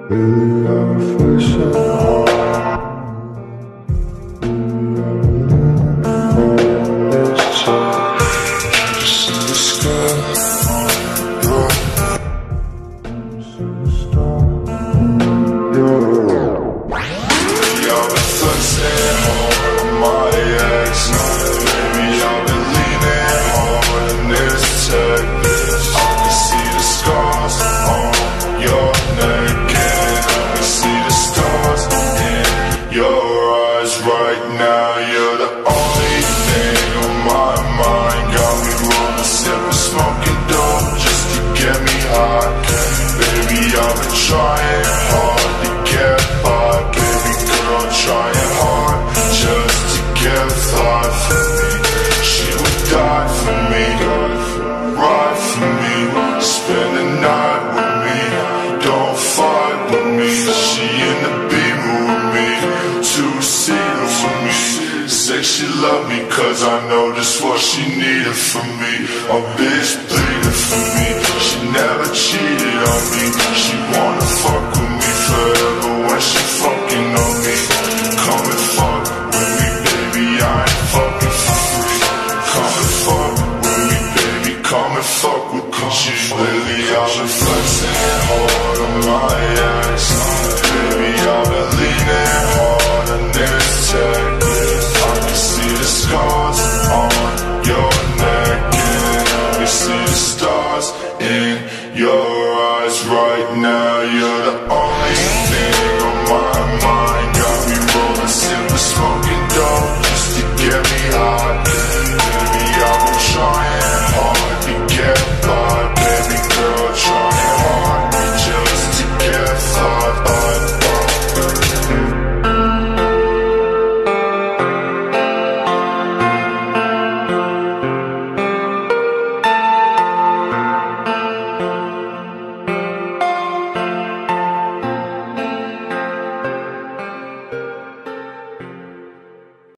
Really, I reflection. It's tough to see the sky. See the star. Maybe I've been flexing hard on my ex. Maybe I've been leaning hard in this tech. I can see the scars on your neck, and I can see the stars in your eyes right now. You're the only thing on my mind. Got me rolling, sipping, smoking dope just to get me high. Baby, I've been trying hard to get by. Baby girl, trying hard just to get fly for me. She would die for me, ride for me, spend the night with me, don't fight with me. She in the Beamer with me, two-seater for me. Say she love me cause I know just what she needed from me. A bitch bleeding for me, she never cheated on me. She wanna fuck with me forever when she fucking on me. Come and fuck with me, baby, I ain't fucking for free. Come and fuck with me, baby, come and fuck with me. Lately I've been flexing hard on my ex. Baby, I've been leaning hard on this tech. I can see the scars on your neck, and I can see the stars in your eyes right now. You're the only thing on my mind. Got me rolling, sipping, smoking